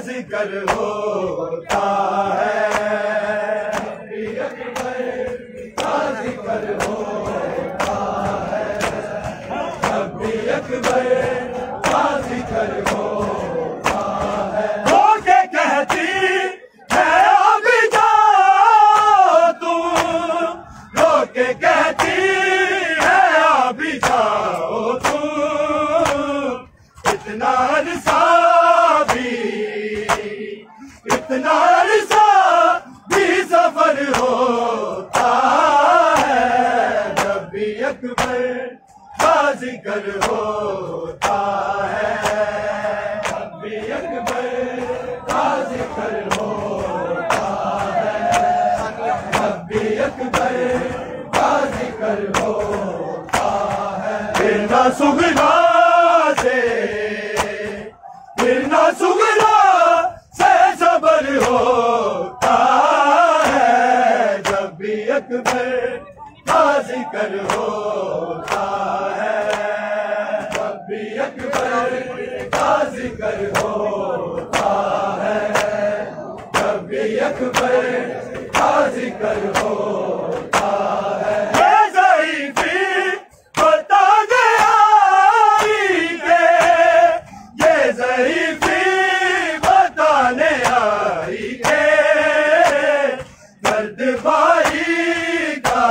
जिक्र होता है, रब्बी अकबर का जिक्र होता है, रब्बी अकबर का जिक्र होता है। होके कहती है अभी जाओ तुम, होके कहती है अभी जाओ तुम, इतना अरसा भी सफर होता है, रब्बी अकबर का जिक्र होता है, रब्बी अकबर का जिक्र होता है, रब्बी अकबर का जिक्र होता है। फिर ना सुगना से, फिर ना सुगना से सबर होता है, जब भी अकबर का जिक्र होता है, जब भी अकबर का जिक्र होता है, जब भी अकबर का जिक्र होता है। ये ज़ईफ़ी बता गया कि ये ज़ईफ़ी बताने आई के दर्द भाई का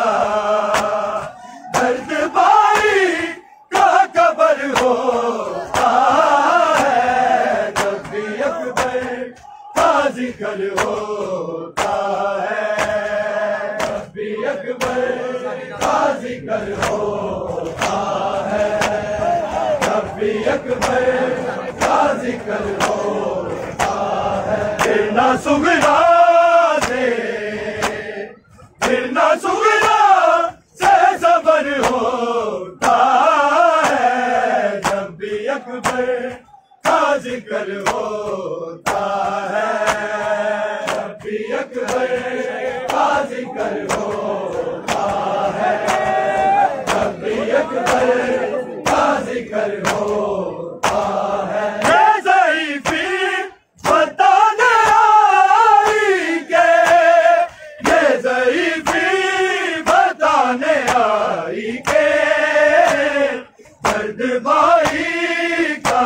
कबर होता है, जब भी अकबर का जिक्र होता है, जब भी अकबर का जिक्र होता है, जब भी अकबर का जिक्र होता है। फिर ना सुगना से, फिर ना सुगना से सबर होता है, जब भी अकबर का जिक्र होता है, जब भी अकबर का जिक्र होता है, जब भी अकबर का जिक्र होता है। ये ज़ईफ़ी बताने आई के, ये ज़ईफ़ी बताने आई के दर्द भाई का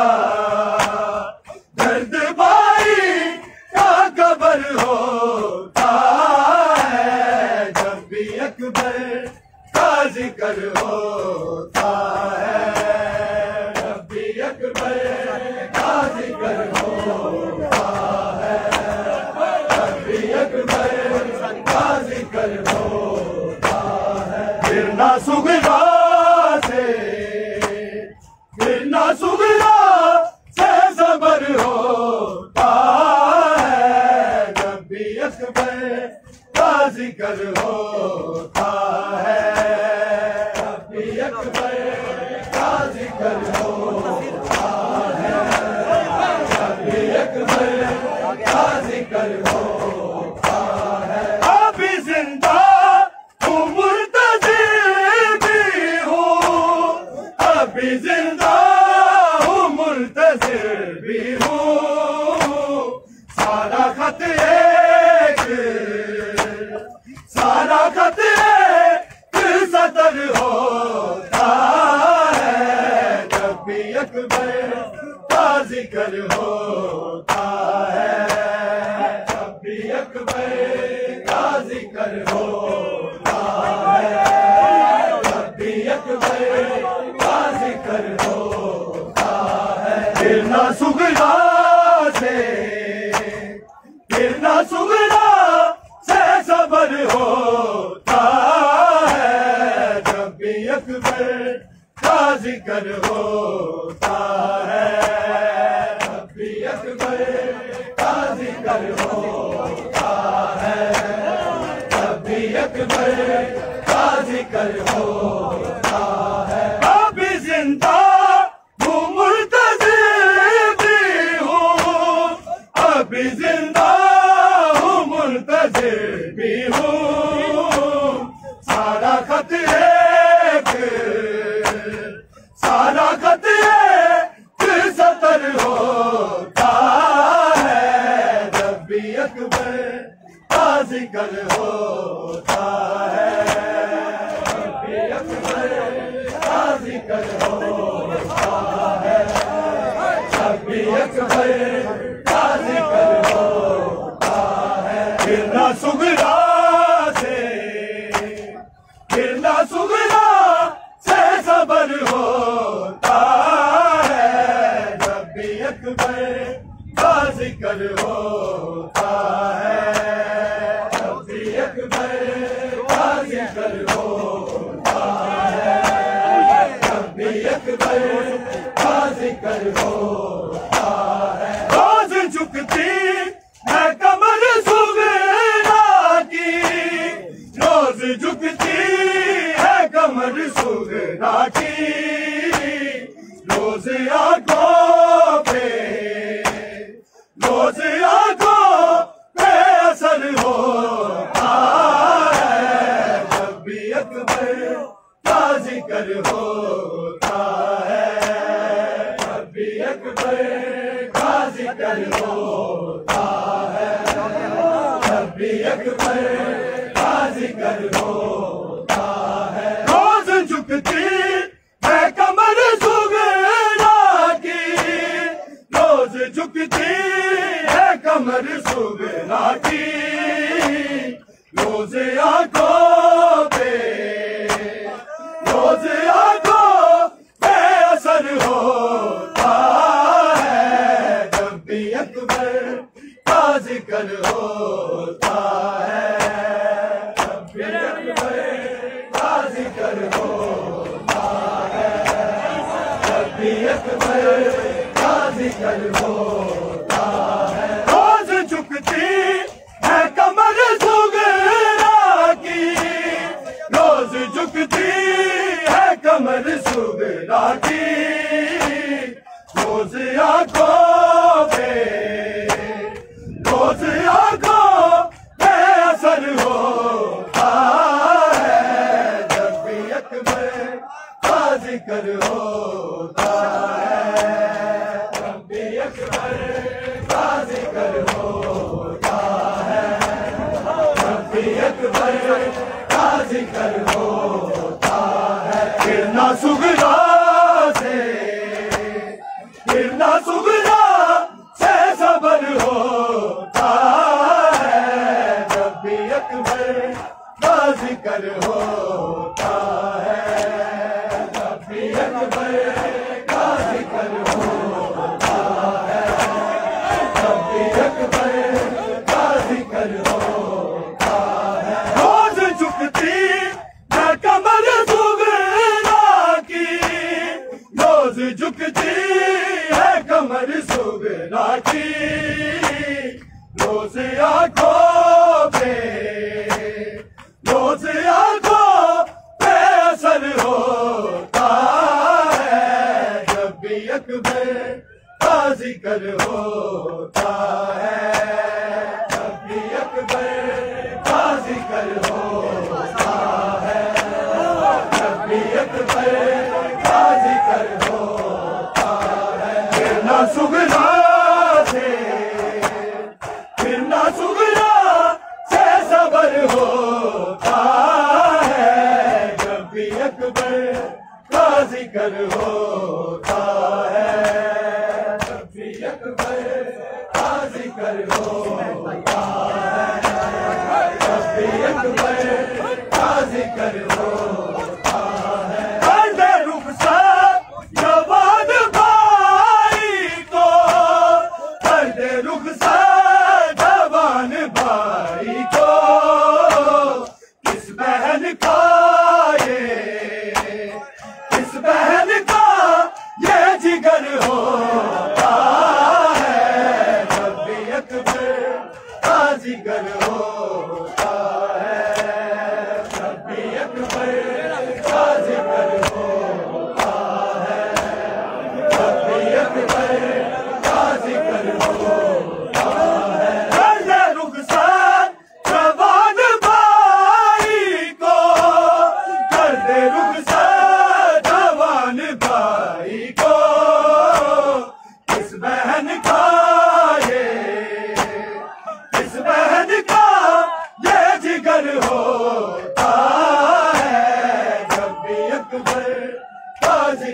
कबर होता है, जब भी अकबर का जिक्र होता है, जब भी अकबर का जिक्र होता है, जब भी अकबर का जिक्र होता है। फिर ना सुगना से, फिर ना सुगना से सबर होता है, जब भी अकबर का जिक्र होता है, जब भी अकबर का जिक्र होता है, जब भी अकबर का जिक्र होता है। अभी जिंदा हूँ, मुर्तज़िर भी हूँ, अभी जिंदा हूँ, मुर्तज़िर भी हूँ, सारा खत एक सतर होता है, जब भी अकबर का जिक्र होता है, जब भी अकबर का जिक्र होता है, जब भी अकबर का जिक्र होता है। फिर ना सुगना से, फिर ना सुगना से सबर होता है, जब भी अकबर का जिक्र होता है, जब भी अकबर का जिक्र होता है, जब भी अकबर का जिक्र होता है। अभी जिंदा हूँ, मुर्तज़िर भी हूँ, अभी जिंदा हूँ, मुर्तज़िर भी हूँ, सारा खत एक सतर होता है, होता है, जब भी अकबर का जिक्र होता है। गिरना सुगरा से, गिरना सुगरा से सबर होता है, जब भी अकबर का जिक्र होता है, जब भी अकबर का जिक्र होता है, जब भी अकबर का जिक्र होता है। रोज झुकती है कमर सुगरा की, रोज झुकती है कमर सुगरा की, रोज आंखों पे, रोज आंखों पे असर होता है, जब भी अकबर का जिक्र होता है, जब भी अकबर का जिक्र होता है, जब भी अकबर का जिक्र होता है। रोज झुकती है कमर सुगरा की, रोज झुकती है कमर सुगरा की, रोज आंखों पे, रोज आंखों पे असर होता है, जब भी अकबर का जिक्र होता है, जब भी अकबर का जिक्र होता है, जब भी अकबर का जिक्र होता है। रोज झुकती है कमर सुगरा की, रोज झुकती है कमर सुगरा की, रोज आंखों पे, रोज आंखों पे असर होता है, जब भी अकबर का जिक्र होता है, जब भी अकबर का जिक्र होता है, जब भी अकबर का जिक्र होता है। गिरना सुगरा से, गिरना सुगरा से सबर होता है, जब भी अकबर का जिक्र होता है, जब भी अकबर का जिक्र होता है, जब भी अकबर का जिक्र होता है। रोज झुकती है कमर सुगरा की, रोज झुकती है कमर सुगरा की, रोज आंखों पे, रोज आंखों पे असर होता है, जब भी अकबर का जिक्र होता है, जब भी अकबर का जिक्र होता है, जब भी अकबर का जिक्र होता है। गिरना सुगरा से, गिरना सुगरा से सबर होता है, जब भी अकबर का जिक्र होता है, जब भी अकबर का जिक्र होता है, जब भी अकबर का जिक्र होता है। कर दे रुखसत जवान भाई को, कर दे रुखसत जवान भाई को, किस बहन का ये, किस बहन का ये जिगर होता है, जब भी अकबर का जिगर होता है, जब भी अकबर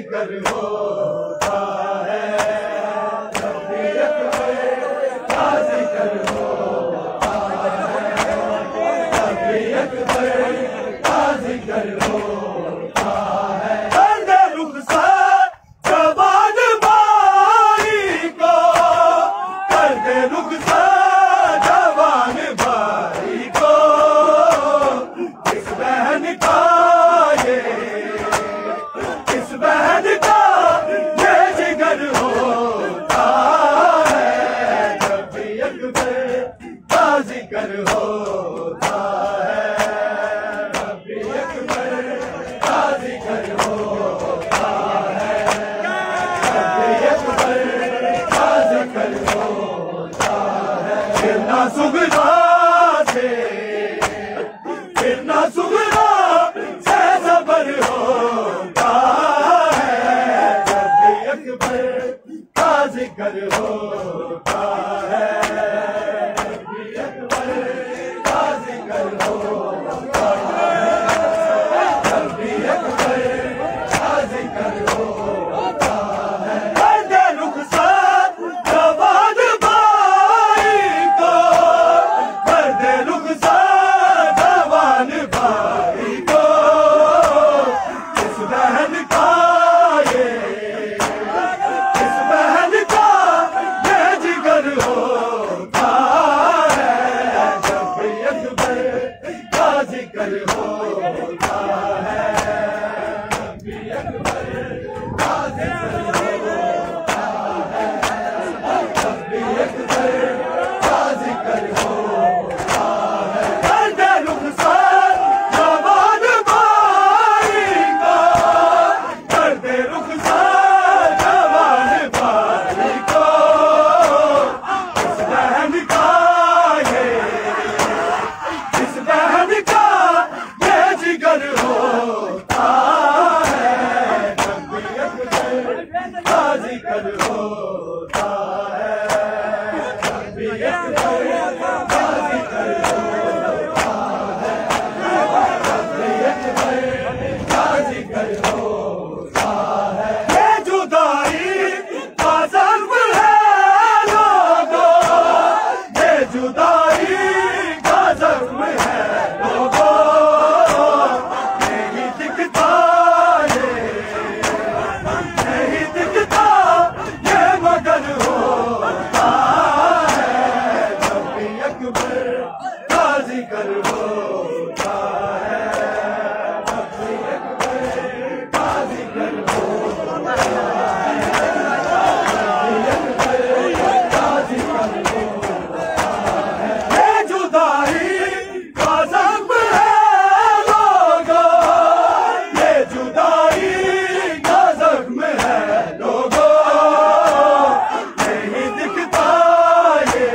बाजीगर होता है, जब भी अकबर बाजीगर होता है, जब भी अकबर बाजीगर होता है। कर दे रुखसार जवान भाई को, कर दे रुखसार जवान भाई को, इस बहन का बाजीगर होता है, जब भी अकबर बाजीगर होता है, जब भी अकबर बाजीगर होता है। फिरना सुगरा से, फिरना सुगरा से सबर होता है, जब भी अकबर बाजीगर होता है, बाजीगर होता है, जब भी अकबर बाजीगर होता है, जब भी अकबर बाजीगर होता है। कर दे रुखसार जवान भाई को, कर दे रुखसार जवान भाई को, इस बहन का इस बहन का ये जिगर होता है, जब भी अकबर बाजीगर होता है, जब भी अकबर बाजीगर होता है, जब भी अकबर बाजीगर होता है। ये जुदाई का ज़ख्म है लोगों, ये जुदाई का ज़ख्म है लोगों, नहीं दिखता ये, नहीं दिखता ये मगर होता है, जब भी अकबर बाजीगर होता है, जब भी अकबर बाजीगर होता है, जब भी अकबर बाजीगर होता है। ये जुदाई का ज़ख्म है लोगों, ये जुदाई का ज़ख्म है लोगों, नहीं दिखता ये,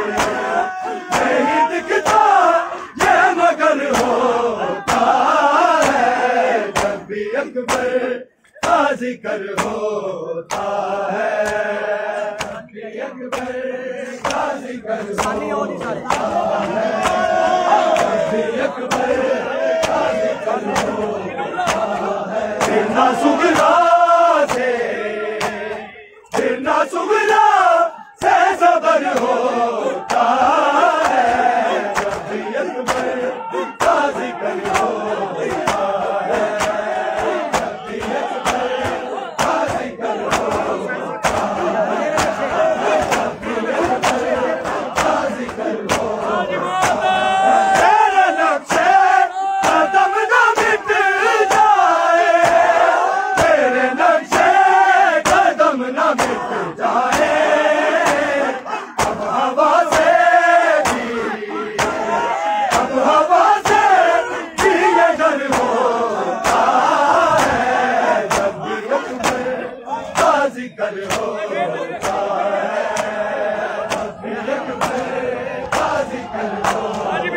नहीं दिखता ये मगर होता है, जब भी अकबर बाजीगर होता है, जब भी अकबर बाजीगर होता है, जब भी अकबर बाजीगर होता है। फिरना सुगरा से, फिरना सुगरा से सबर होता है, जब भी अकबर बाजीगर होता है, जब भी अकबर बाजीगर होता है, जब भी अकबर बाजीगर होता है। तेरे नक्शे कदम न मिट जाए, तेरे नक्शे कदम न मिट जाए, अब हवा से भी, अब हवा से भी ये डर होता है, जब भी अकबर बाजीगर होता है, जब भी अकबर बाजीगर होता है,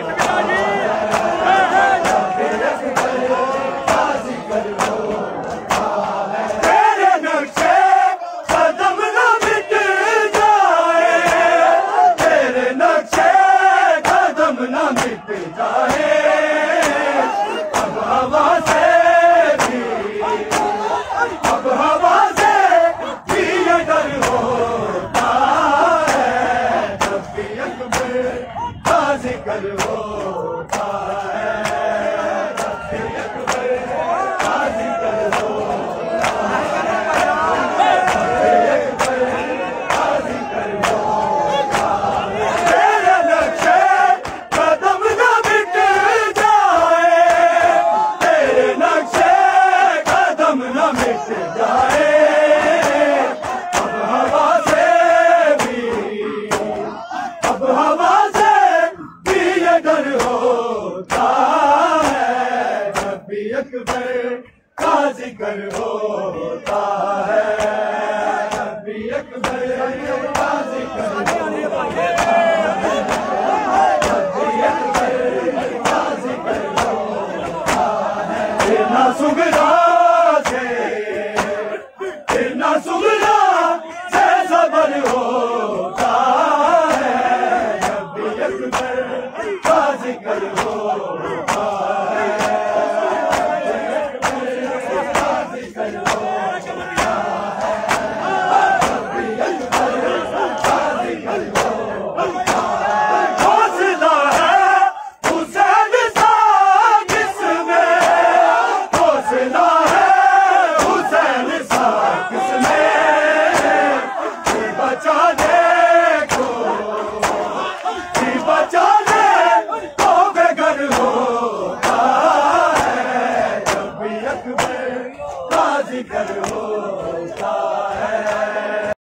जब भी अकबर बाजीगर होता है। तेरे नक्शे कदम न मिट जाए, तेरे नक्शे कदम न मिट जाए, अब हवा से भी, अब का जिक्र होता